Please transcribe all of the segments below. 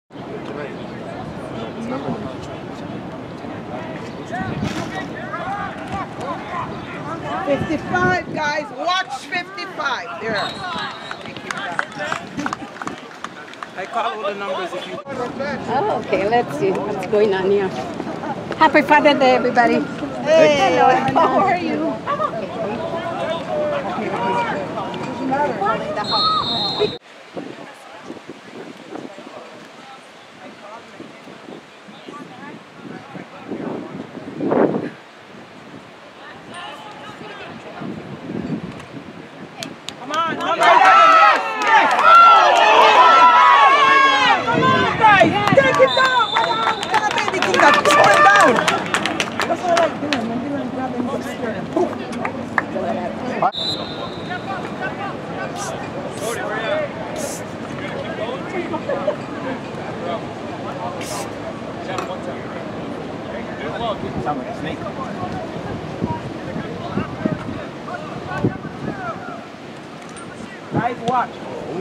$55, guys. Watch 55. There. I call all the numbers if you. Oh, okay. Let's see what's going on here. Happy Father's Day, everybody. Hey, hello. How are you? Come on, number 11. Yes, yes. Come on, guys. Take it down. Anything that pull it down. That's what I like doing. When you're grabbing the spear and poof. Sound like a snake. Guys, watch.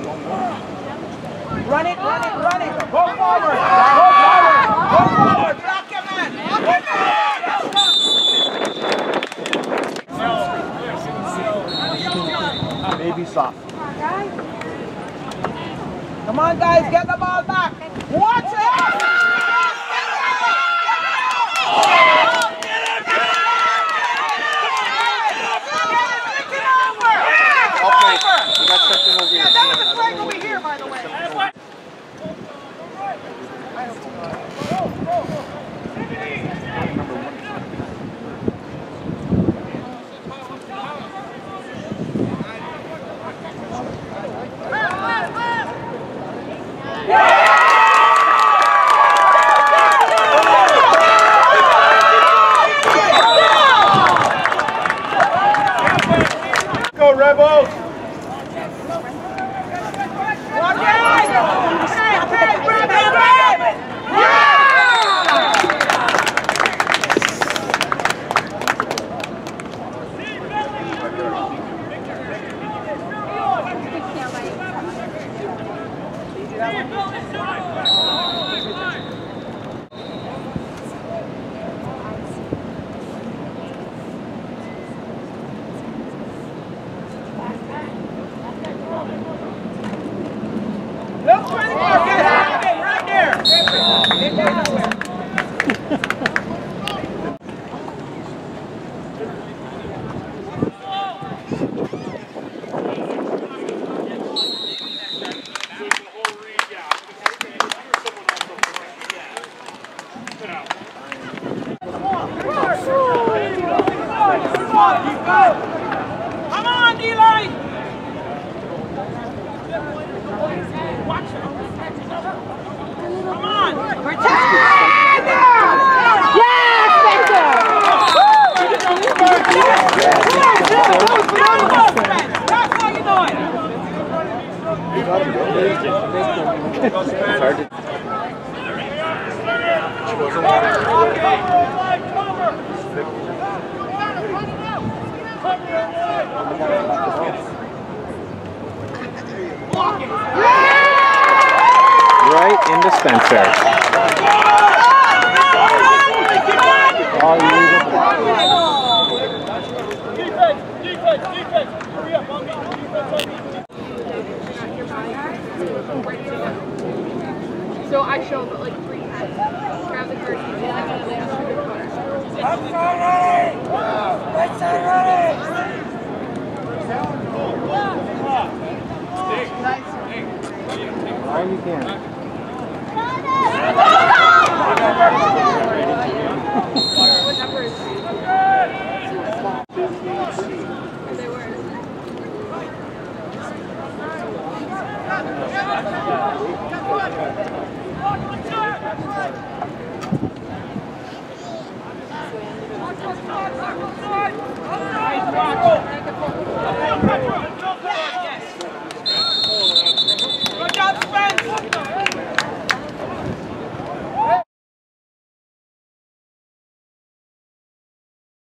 Run it, run it, run it. Go forward. Go forward. Go forward. Block your man. Go forward. Maybe soft. Come on, guys. Get the ball back. Watch it. Go Rebels! Come on, Eli! Come on! Protect! Yes, Spencer! That's how you doing! Right into Spencer. Defense! Hurry up on me! Defense on me! So I showed like 3 times. Grab the card. All you can.